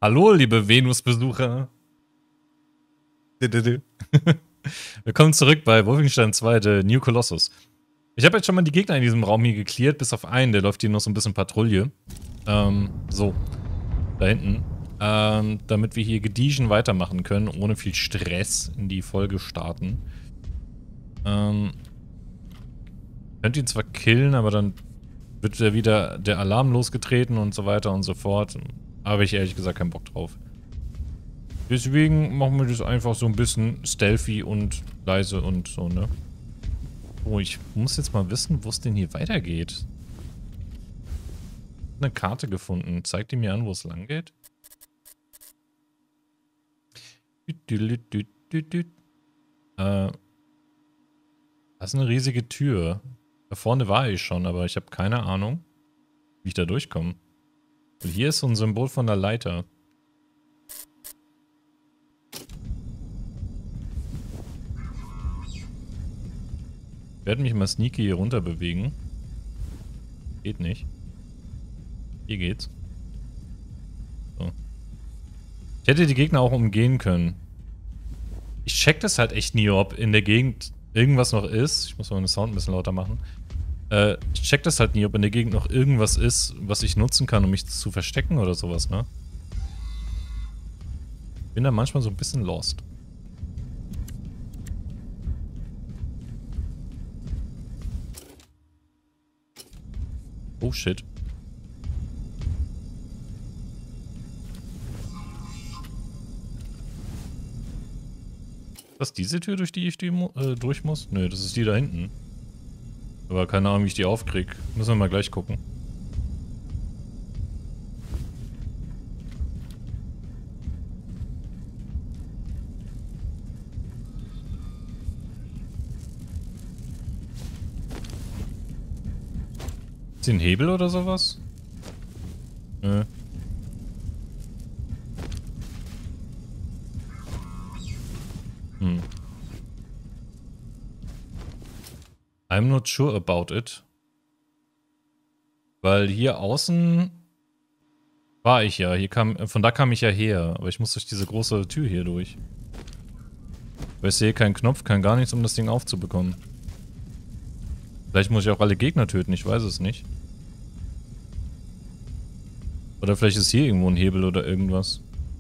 Hallo, liebe Venus-Besucher. Willkommen zurück bei Wolfenstein 2, The New Colossus. Ich habe jetzt schon mal die Gegner in diesem Raum hier geklärt, bis auf einen, der läuft hier noch so ein bisschen Patrouille. So. Da hinten. Damit wir hier gediegen weitermachen können, ohne viel Stress in die Folge starten. Könnt ihn zwar killen, aber dann wird ja wieder der Alarm losgetreten und so weiter und so fort. Habe ich ehrlich gesagt keinen Bock drauf. Deswegen machen wir das einfach so ein bisschen stealthy und leise und so, ne? Oh, ich muss jetzt mal wissen, wo es denn hier weitergeht. Eine Karte gefunden. Zeigt die mir an, wo es lang geht? Das ist eine riesige Tür. Da vorne war ich schon, aber ich habe keine Ahnung, wie ich da durchkomme. Und hier ist so ein Symbol von der Leiter. Ich werde mich mal sneaky hier runter bewegen. Geht nicht. Hier geht's. So. Ich hätte die Gegner auch umgehen können. Ich check das halt echt nie, ob in der Gegend irgendwas noch ist. Ich muss mal den Sound ein bisschen lauter machen. Ich check das halt nie, ob in der Gegend noch irgendwas ist, was ich nutzen kann, um mich zu verstecken oder sowas, ne? Bin da manchmal so ein bisschen lost. Oh shit. Ist das diese Tür, durch die ich durch muss? Nö, das ist die da hinten. Aber keine Ahnung, wie ich die aufkrieg. Müssen wir mal gleich gucken. Ist hier ein Hebel oder sowas? Nö. I'm not sure about it. Weil hier außen war ich ja. Von da kam ich ja her. Aber ich muss durch diese große Tür hier durch. Weil ich sehe keinen Knopf, kein gar nichts, um das Ding aufzubekommen. Vielleicht muss ich auch alle Gegner töten, ich weiß es nicht. Oder vielleicht ist hier irgendwo ein Hebel oder irgendwas.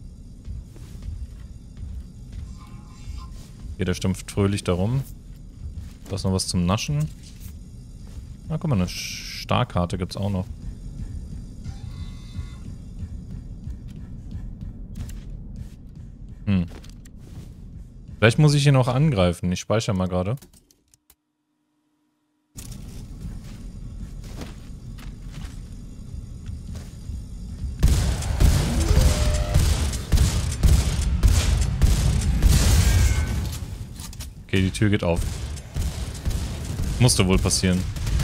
Okay, der stampft fröhlich darum. Da ist noch was zum Naschen. Na, guck mal, eine Starkarte gibt's auch noch. Vielleicht muss ich ihn noch angreifen. Ich speichere mal gerade. Okay, die Tür geht auf. Musste wohl passieren.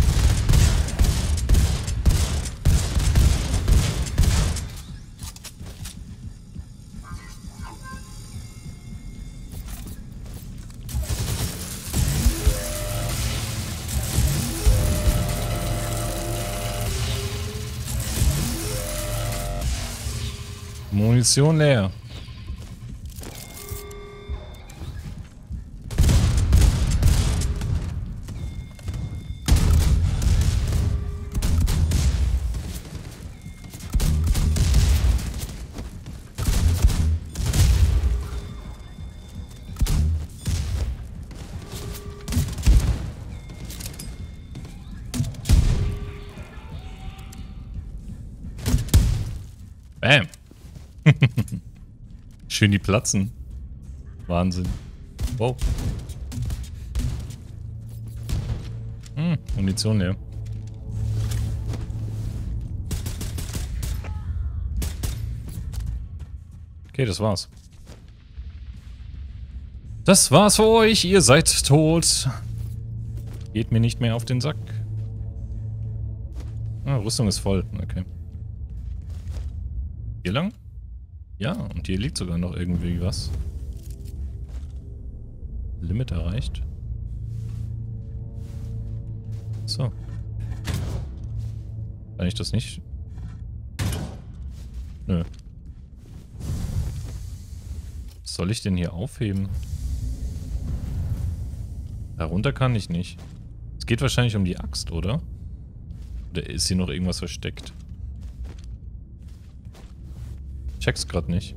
Munition leer. Bam. Schön die platzen. Wahnsinn. Wow. Munition leer. Okay, das war's. Das war's für euch. Ihr seid tot. Geht mir nicht mehr auf den Sack. Ah, Rüstung ist voll. Okay. Hier lang? Ja, und hier liegt sogar noch irgendwie was. Limit erreicht. So. Kann ich das nicht? Nö. soll ich denn hier aufheben? Darunter kann ich nicht. Es geht wahrscheinlich um die Axt, oder? Oder ist hier noch irgendwas versteckt? Check's grad nicht.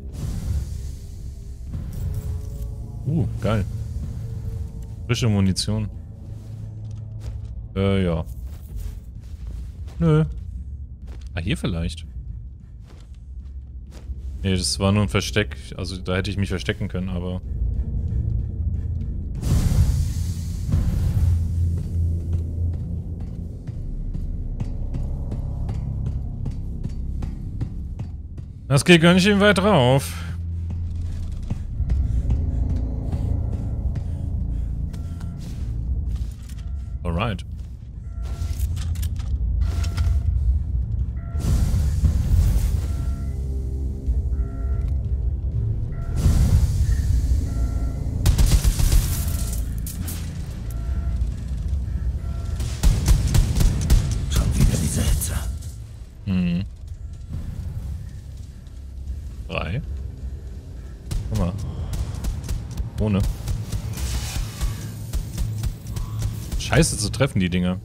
Geil. Frische Munition. Ja. Nö. Ah, hier vielleicht. Nee, das war nur ein Versteck. Also da hätte ich mich verstecken können, aber... Das geht gar nicht eben weit drauf. Alright. Schon wieder diese Hitze. Hm. 3. Guck mal. Ohne. Scheiße zu treffen, die Dinger.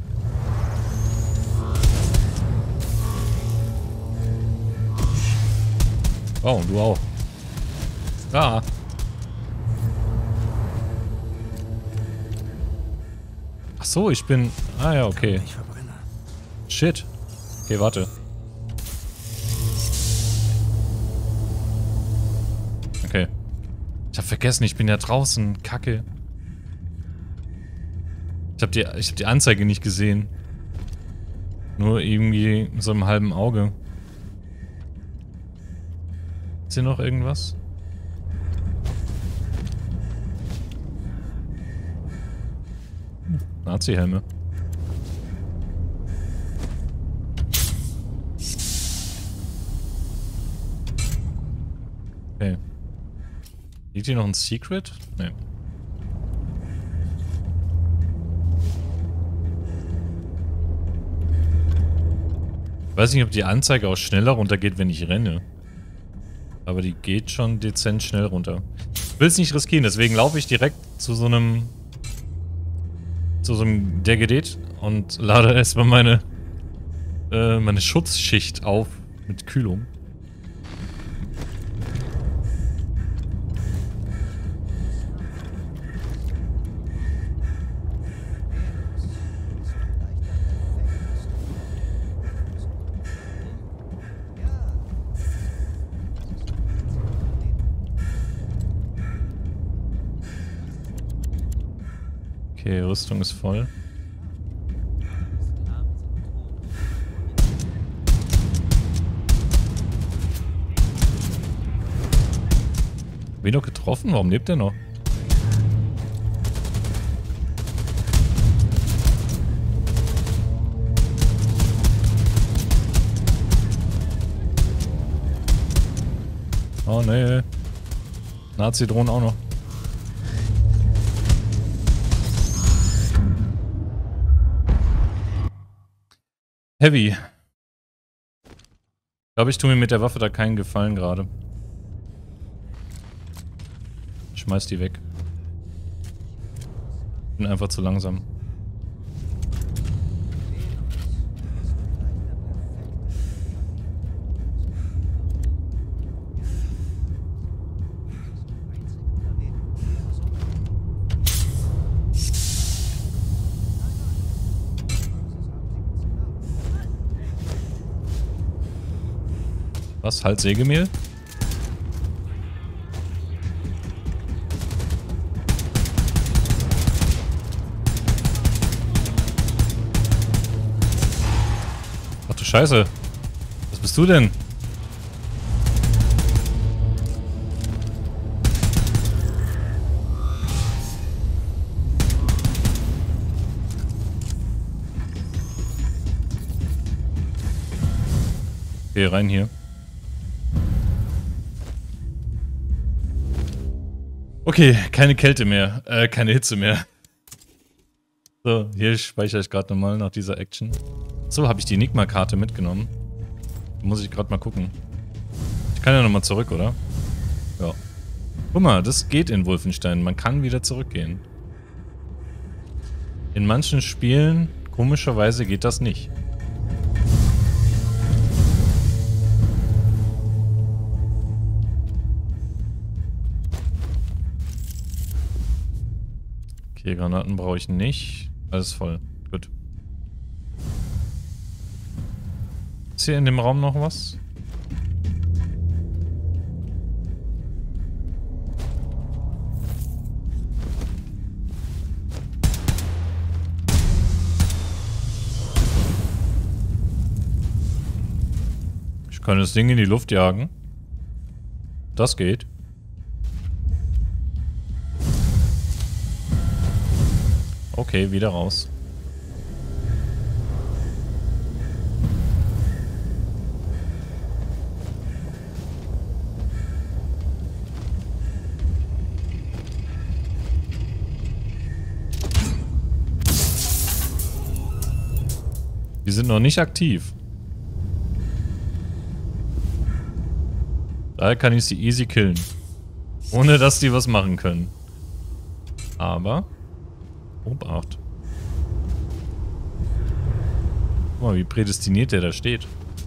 Oh, du auch. Ah. Ach so, ich bin... Ah ja, okay. Ich verbrenne. Shit. Okay, warte. Okay. Ich hab vergessen, ich bin ja draußen. Kacke. Ich hab die Anzeige nicht gesehen. Nur irgendwie mit so einem halben Auge. Ist hier noch irgendwas? Nazi-Helme. Okay. Liegt hier noch ein Secret? Nee. Ich weiß nicht, ob die Anzeige auch schneller runtergeht, wenn ich renne. Aber die geht schon dezent schnell runter. Ich will es nicht riskieren, deswegen laufe ich direkt zu so einem der Gerät und lade erstmal meine Schutzschicht auf mit Kühlung. Okay, Rüstung ist voll. Wen noch getroffen? Warum lebt der noch? Oh nee. Nazi-Drohnen auch noch. Heavy. Ich glaube, ich tue mir mit der Waffe da keinen Gefallen gerade. Schmeiß die weg. Bin einfach zu langsam. Was? Halt Sägemehl? Ach du Scheiße. Was bist du denn? Okay, rein hier. Okay, keine Kälte mehr. Keine Hitze mehr. So, hier speichere ich gerade nochmal nach dieser Action. So, habe ich die Enigma-Karte mitgenommen. Muss ich gerade mal gucken. Ich kann ja nochmal zurück, oder? Ja. Guck mal, das geht in Wolfenstein. Man kann wieder zurückgehen. In manchen Spielen, komischerweise, geht das nicht. Okay, Granaten brauche ich nicht. Alles voll. Gut. Ist hier in dem Raum noch was? Ich kann das Ding in die Luft jagen. Das geht. Okay, wieder raus. Die sind noch nicht aktiv. Daher kann ich sie easy killen. Ohne dass die was machen können. Aber... Obacht. Guck mal, wie prädestiniert der da steht.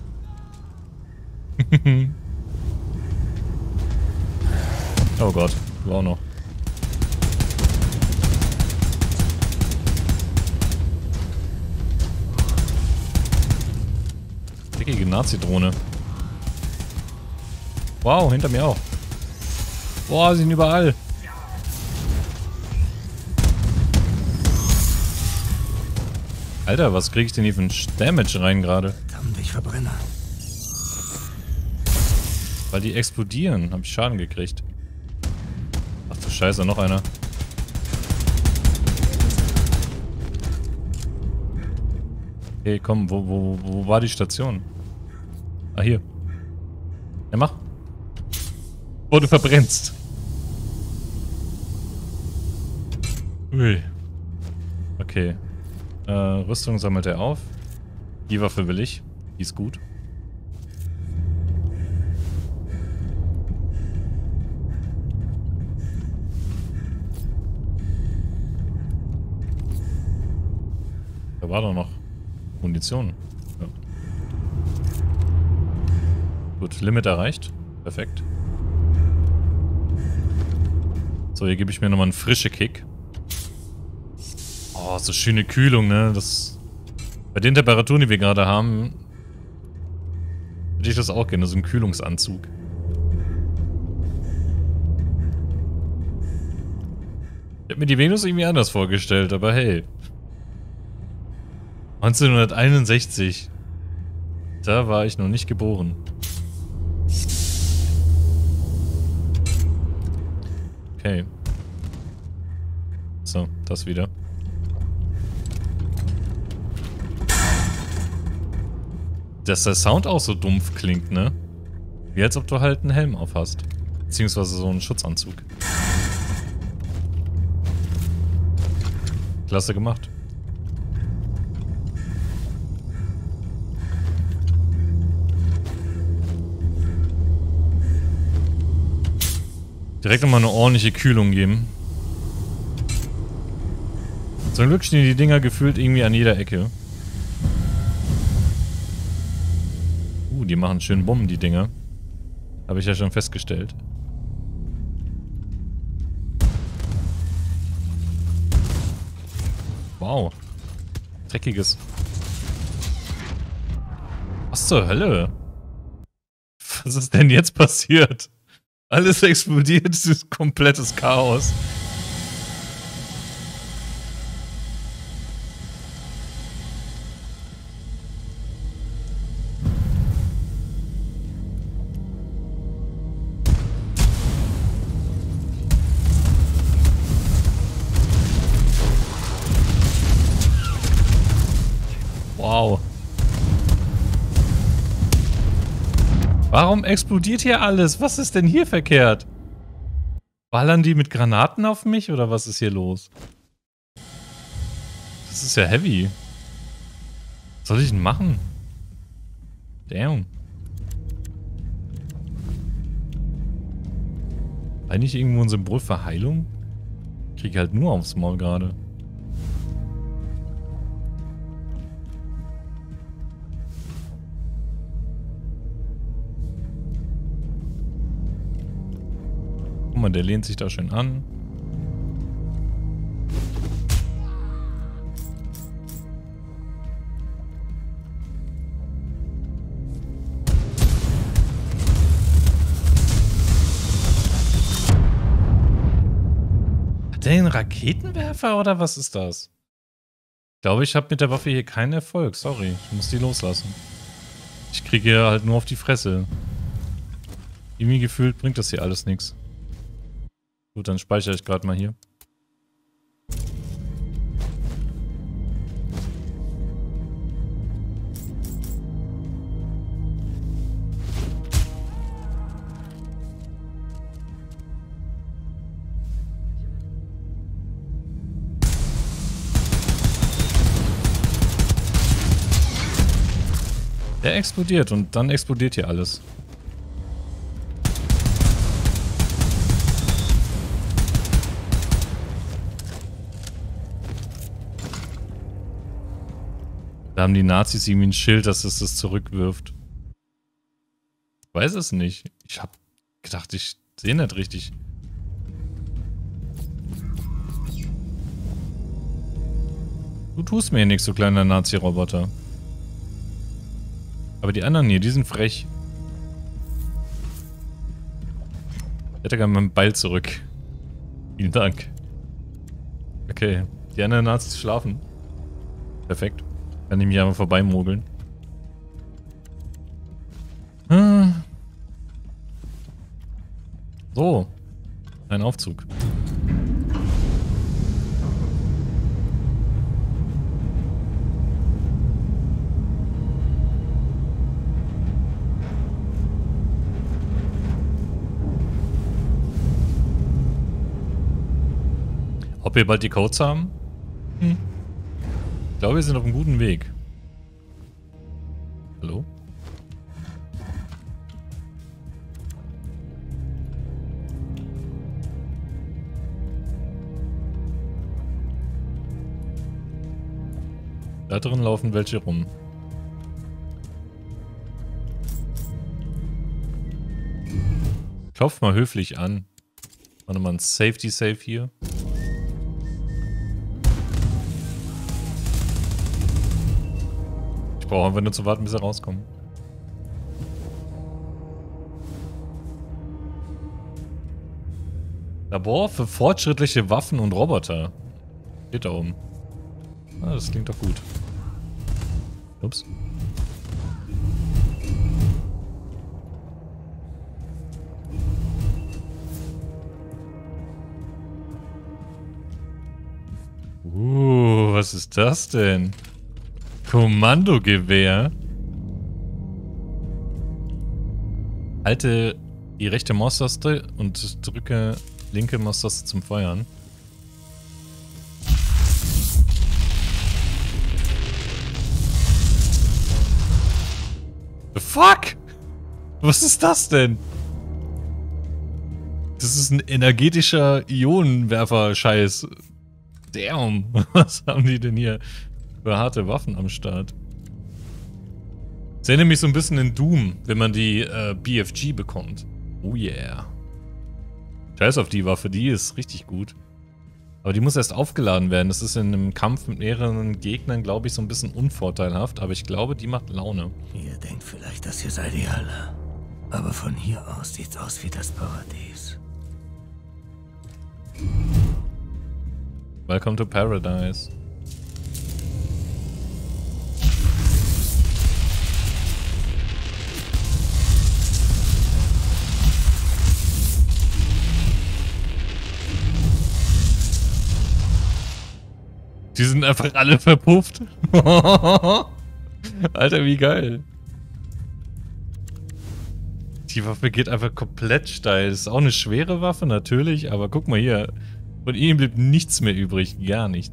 Oh Gott, du auch noch. Dickige Nazi-Drohne. Wow, hinter mir auch. Boah, sie sind überall. Alter, was krieg ich denn hier für ein Damage rein gerade? Verdammt, ich verbrenne. Weil die explodieren, habe ich Schaden gekriegt. Ach du Scheiße, noch einer. Okay, komm, wo war die Station? Ah, hier. Ja, mach. Oh, du verbrennst. Ui. Okay. Rüstung sammelt er auf. Die Waffe will ich. Die ist gut. Da war doch noch Munition. Ja. Gut, Limit erreicht. Perfekt. So, hier gebe ich mir nochmal einen frischen Kick. Oh, so schöne Kühlung, ne? Das, bei den Temperaturen, die wir gerade haben, hätte ich das auch gerne, so einen Kühlungsanzug. Ich habe mir die Venus irgendwie anders vorgestellt, aber hey. 1961. Da war ich noch nicht geboren. Okay. So, das wieder. Dass der Sound auch so dumpf klingt, ne? Wie als ob du halt einen Helm auf hast. Beziehungsweise so einen Schutzanzug. Klasse gemacht. Direkt nochmal eine ordentliche Kühlung geben. Zum Glück stehen die Dinger gefühlt irgendwie an jeder Ecke. Die machen schön Bumm, die Dinger. Habe ich ja schon festgestellt. Wow. Dreckiges. Was zur Hölle? Was ist denn jetzt passiert? Alles explodiert, es ist komplettes Chaos. Wow. Warum explodiert hier alles? Was ist denn hier verkehrt? Ballern die mit Granaten auf mich oder was ist hier los? Das ist ja heavy. Was soll ich denn machen? Damn. Eigentlich irgendwo ein Symbol für Heilung? Ich kriege halt nur aufs Maul gerade. Guck mal, der lehnt sich da schön an. Hat der einen Raketenwerfer oder was ist das? Ich glaube, ich habe mit der Waffe hier keinen Erfolg. Sorry, ich muss die loslassen. Ich kriege hier halt nur auf die Fresse. Irgendwie gefühlt bringt das hier alles nichts. Gut, dann speichere ich gerade mal hier. Der explodiert und dann explodiert hier alles. Da haben die Nazis irgendwie ein Schild, dass es das zurückwirft. Ich weiß es nicht. Ich hab gedacht, ich sehe nicht richtig. Du tust mir nichts, du kleiner Nazi-Roboter. Aber die anderen hier, die sind frech. Ich hätte gerne meinen Ball zurück. Vielen Dank. Okay, die anderen Nazis schlafen. Perfekt. Kann ich mich einfach vorbeimogeln. So. Ein Aufzug. Ob wir bald die Codes haben? Ich glaube, wir sind auf einem guten Weg. Hallo? Da drin laufen welche rum. Klopf mal höflich an. Warte mal, ein Safety Safe hier. Ich brauche einfach nur zu warten, bis er rauskommt. Labor für fortschrittliche Waffen und Roboter. Steht da oben. Ah, das klingt doch gut. Ups. Was ist das denn? Kommandogewehr. Halte die rechte Maustaste und drücke linke Maustaste zum Feuern. The fuck? Was ist das denn? Das ist ein energetischer Ionenwerfer-Scheiß. Damn. Was haben die denn hier für harte Waffen am Start? Das erinnert mich so ein bisschen in Doom, wenn man die BFG bekommt. Oh yeah. Scheiß auf die Waffe, die ist richtig gut. Aber die muss erst aufgeladen werden. Das ist in einem Kampf mit mehreren Gegnern, glaube ich, so ein bisschen unvorteilhaft. Aber ich glaube, die macht Laune. Ihr denkt vielleicht, das hier sei die Hölle. Aber von hier aus sieht's aus wie das Paradies. Welcome to Paradise. Die sind einfach alle verpufft. Alter, wie geil. Die Waffe geht einfach komplett steil. Das ist auch eine schwere Waffe, natürlich. Aber guck mal hier. Von ihm blieb nichts mehr übrig. Gar nichts.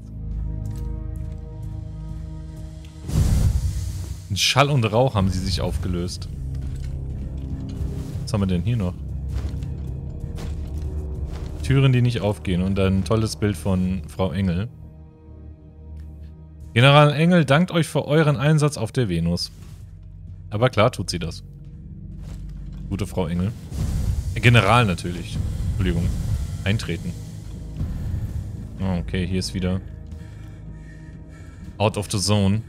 In Schall und Rauch haben sie sich aufgelöst. Was haben wir denn hier noch? Türen, die nicht aufgehen. Und ein tolles Bild von Frau Engel. General Engel dankt euch für euren Einsatz auf der Venus. Aber klar tut sie das. Gute Frau Engel. General natürlich. Entschuldigung. Eintreten. Oh, okay, hier ist wieder Out of the Zone.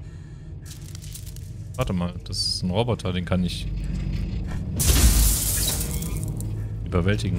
Warte mal, das ist ein Roboter, den kann ich überwältigen.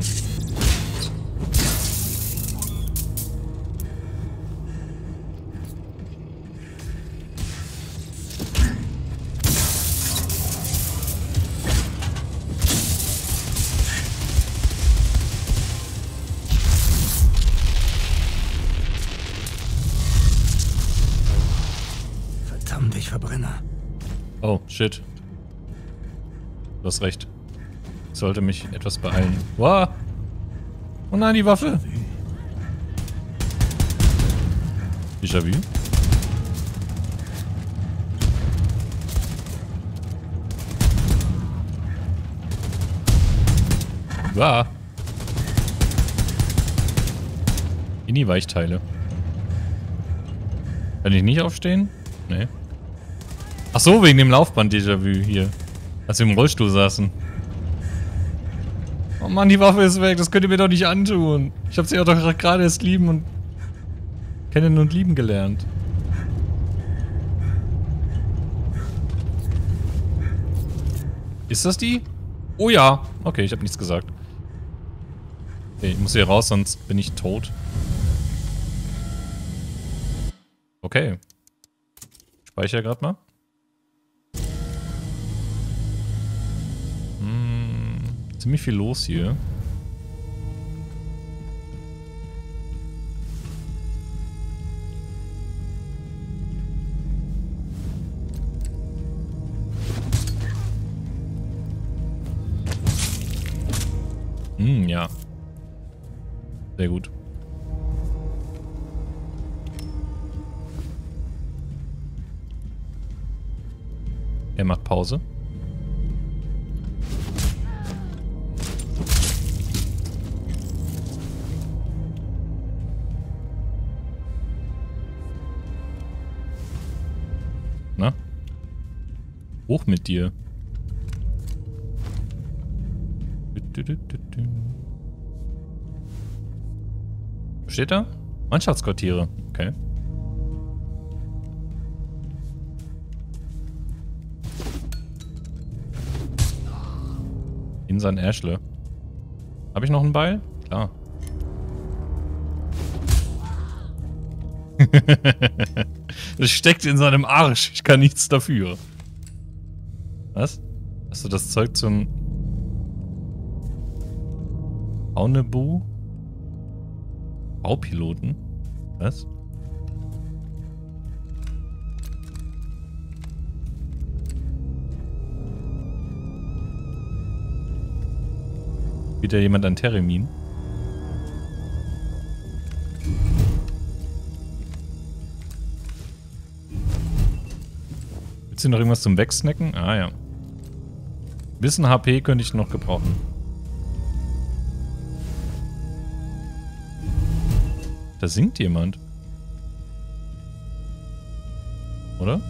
Verdammt, ich verbrenne. Oh, shit. Du hast recht. Ich sollte mich etwas beeilen. Wow! Oh nein, die Waffe! Déjà-vu? Wow! Mini-Weichteile. Kann ich nicht aufstehen? Nee. Ach so, wegen dem Laufband-Déjà-vu hier. Als wir im Rollstuhl saßen. Oh Mann, die Waffe ist weg. Das könnt ihr mir doch nicht antun. Ich hab sie ja doch gerade erst lieben und kennen und lieben gelernt. Ist das die? Oh ja. Okay, ich habe nichts gesagt. Okay, ich muss hier raus, sonst bin ich tot. Okay. Speicher gerade mal. Ziemlich viel los hier. Ja. Sehr gut. Er macht Pause. Na? Hoch mit dir. Steht da? Mannschaftsquartiere. Okay. In sein Äschle. Habe ich noch einen Beil? Klar. Das steckt in seinem Arsch. Ich kann nichts dafür. Was? Hast du das Zeug zum Aunebu? Baupiloten? Was? Wieder jemand an Termin? Willst du noch irgendwas zum Wegsnacken? Ah ja. Bisschen HP könnte ich noch gebrauchen. Da singt jemand. Oder?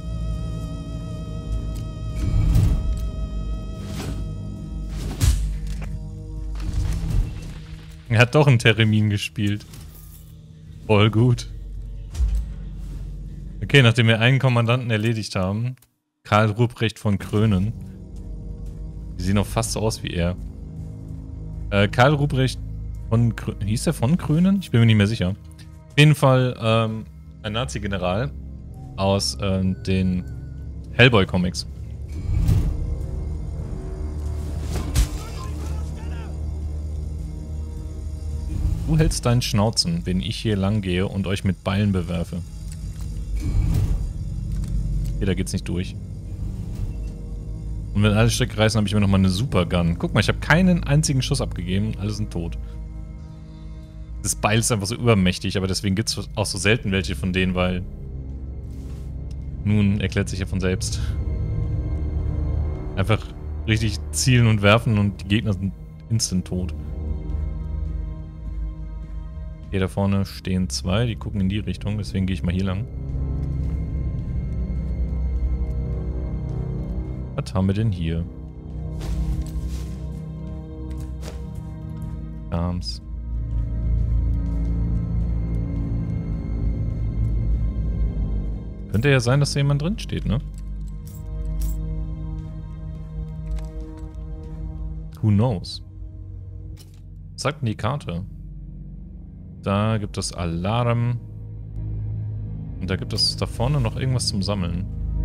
Er hat doch einen Theremin gespielt. Voll gut. Okay, nachdem wir einen Kommandanten erledigt haben. Karl Ruprecht von Krönen. Die sehen auch fast so aus wie er. Karl Ruprecht von Krönen. Hieß der von Krönen? Ich bin mir nicht mehr sicher. Auf jeden Fall ein Nazi-General aus den Hellboy-Comics. Du hältst deinen Schnauzen, wenn ich hier lang gehe und euch mit Beilen bewerfe. Okay, da geht's nicht durch. Und wenn alle Stricke reißen, habe ich mir nochmal eine Supergun. Guck mal, ich habe keinen einzigen Schuss abgegeben. Alle sind tot. Das Beil ist einfach so übermächtig, aber deswegen gibt es auch so selten welche von denen, weil... Nun erklärt sich ja von selbst. Einfach richtig zielen und werfen und die Gegner sind instant tot. Hier da vorne stehen 2, die gucken in die Richtung, deswegen gehe ich mal hier lang. Was haben wir denn hier? Arms. Könnte ja sein, dass da jemand drin steht, ne? Who knows? Was sagt denn die Karte? Da gibt es Alarm. Und da gibt es da vorne noch irgendwas zum Sammeln.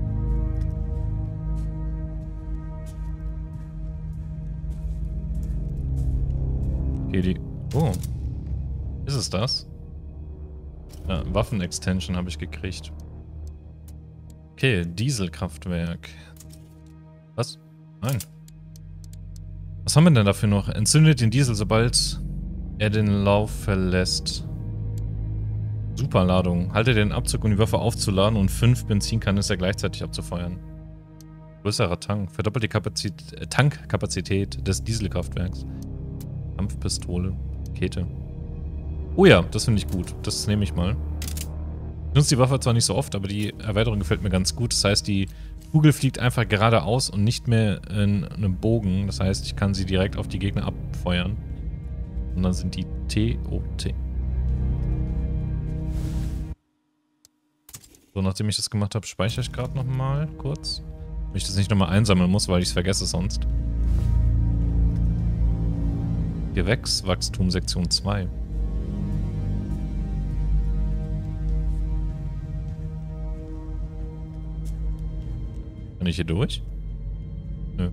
Okay, die... Oh. Ist es das? Ja, Waffen-Extension habe ich gekriegt. Okay, Dieselkraftwerk. Was? Nein. Was haben wir denn dafür noch? Entzündet den Diesel, sobald er den Lauf verlässt. Superladung. Halte den Abzug, um die Waffe aufzuladen und 5 Benzinkanister gleichzeitig abzufeuern. Größerer Tank. Verdoppelt die Tankkapazität des Dieselkraftwerks. Kampfpistole. Rakete. Oh ja, das finde ich gut. Das nehme ich mal. Ich nutze die Waffe zwar nicht so oft, aber die Erweiterung gefällt mir ganz gut. Das heißt, die Kugel fliegt einfach geradeaus und nicht mehr in einem Bogen. Das heißt, ich kann sie direkt auf die Gegner abfeuern. Und dann sind die TOT. So, nachdem ich das gemacht habe, speichere ich gerade nochmal kurz. Wenn ich das nicht nochmal einsammeln muss, weil ich es vergesse sonst. Gewächswachstum Sektion 2. Kann ich hier durch? Nö.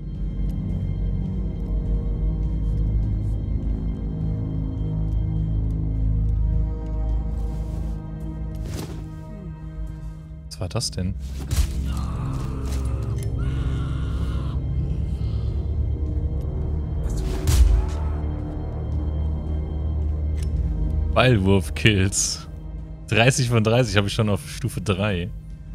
Was war das denn? Ballwurf-Kills. 30 von 30 habe ich schon auf Stufe 3.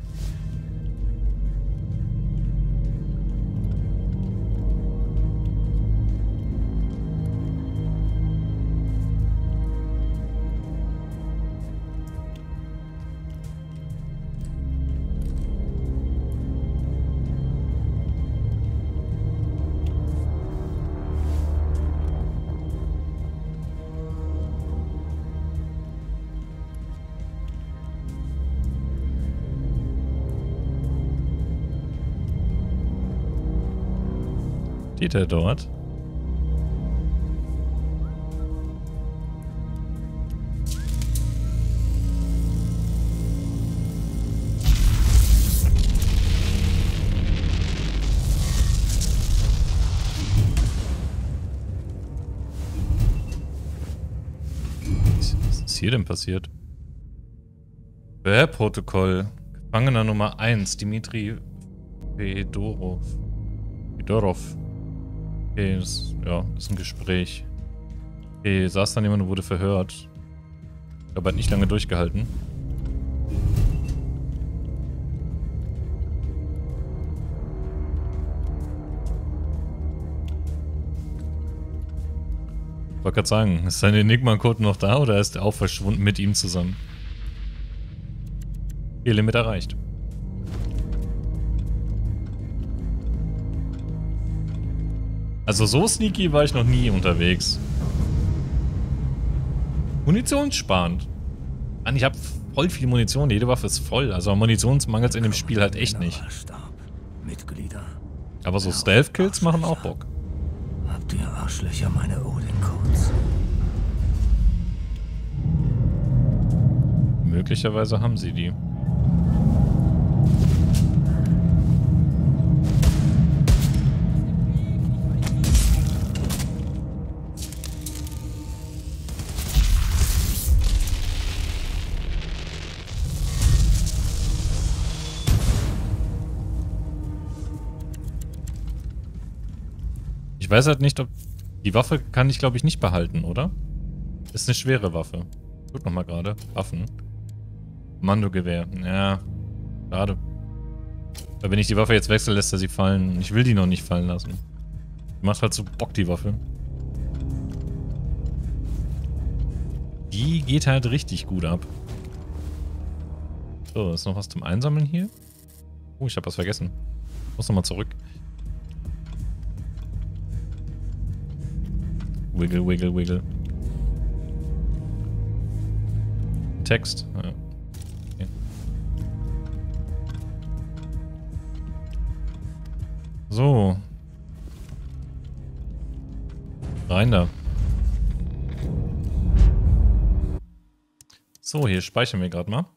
Steht er dort? Was ist hier denn passiert? Protokoll. Gefangener Nummer 1, Dimitri Fedorov. Okay, das ist ein Gespräch. Okay, saß dann jemand und wurde verhört. Ich glaube, er hat nicht lange durchgehalten. Ich wollte gerade sagen, ist sein Enigma-Code noch da oder ist er auch verschwunden mit ihm zusammen? Okay, Limit erreicht. Also so sneaky war ich noch nie unterwegs. Munitionssparend. Mann, ich habe voll viel Munition, jede Waffe ist voll. Also Munitionsmangels in dem Spiel halt echt nicht. Aber so Stealth-Kills machen auch Bock. Habt ihr Arschlöcher meine Odin-Codes? Möglicherweise haben sie die. Ich weiß halt nicht, ob... Die Waffe kann ich, glaube ich, nicht behalten, oder? Ist eine schwere Waffe. Guck nochmal gerade. Waffen. Kommandogewehr. Ja, schade. Weil wenn ich die Waffe jetzt wechsle, lässt er sie fallen. Ich will die noch nicht fallen lassen. Die macht halt so Bock, die Waffe. die geht halt richtig gut ab. So, ist noch was zum Einsammeln hier? Oh, ich habe was vergessen. Muss nochmal zurück. Wiggle, wiggle, wiggle. Text. Ja. Okay. So. Rein da. So, hier speichern wir gerade mal.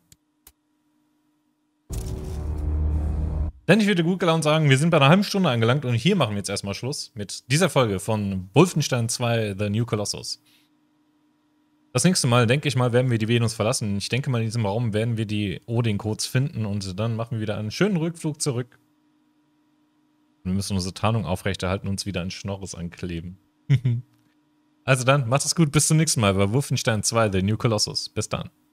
Denn ich würde gut gelaunt sagen, wir sind bei einer halben Stunde angelangt und hier machen wir jetzt erstmal Schluss mit dieser Folge von Wolfenstein 2 The New Colossus. Das nächste Mal, denke ich mal, werden wir die Venus verlassen. Ich denke mal, in diesem Raum werden wir die Odin-Codes finden und dann machen wir wieder einen schönen Rückflug zurück. Wir müssen unsere Tarnung aufrechterhalten und uns wieder an Schnorres ankleben. Also dann, macht es gut, bis zum nächsten Mal bei Wolfenstein 2 The New Colossus. Bis dann.